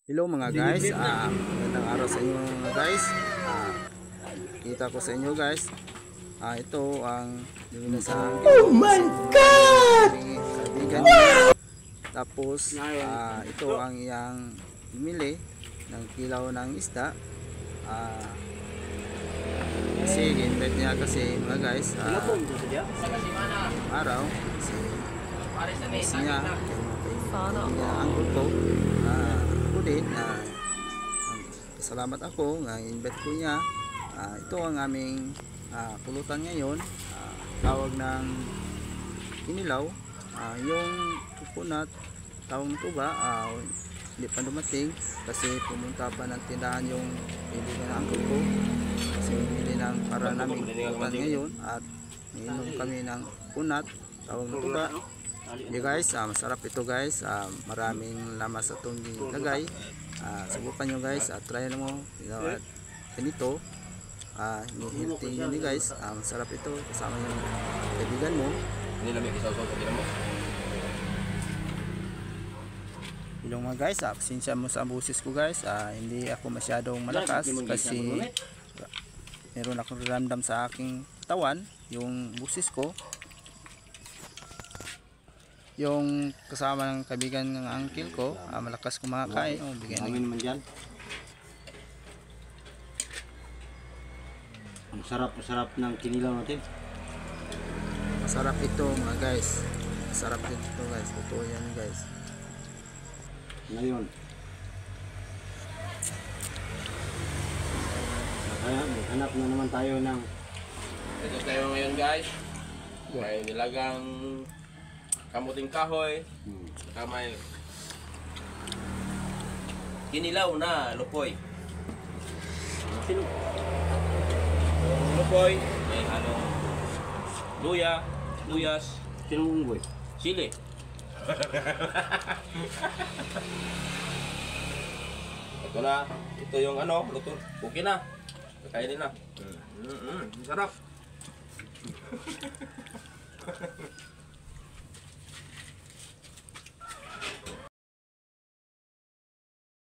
Hello mga guys, magandang araw sa inyo mga guys. Kita ko sa inyo guys. Ito ang binasaan ko. Oh my God! Kaibigan niya. Tapos ito ang iyang bumili ng kilaw ng isda. Kasi invite niya kasi mga guys. Araw kasi niya ang grupo. Ako din, salamat ako nga invite ko niya. Ito ang aming pulutan ngayon, tawag ng kinilaw. Yung coconut tawag nito ba, hindi pa dumating kasi pumunta pa ng tindahan yung kaibigan ng uncle ko kasi bumili ng para namin pulutan ngayon at iinom kami ng coconut tawag nito ba. Yeah guys, masarap ito guys, maraming lamas sa itong nilagay. Subukan nyo guys, try mo at ganito, healthy nyo guys. Masarap ito kasama yung kaibigan mo. Hello mga guys, pasensya mo sa busis ko guys, hindi ako masyadong malakas kasi meron akong ramdam sa aking katawan, yung busis ko. Yung kasama ng kaibigan ng uncle ko, malakas kumakain. Bigyan naman dyan. Ang sarap ng kinilaw natin. Masarap ito mga guys. Masarap din ito guys. Totoo yan guys. Ngayon, hanap na naman tayo ng ito tayo ngayon guys. May nilagang kamuting kahoy, may kinilaw na lupoy. Lupoy, may halong luya, luyas, sinong unggoy? sili. Ito na, ito yung luto. Okay na. Kainin na. Sarap.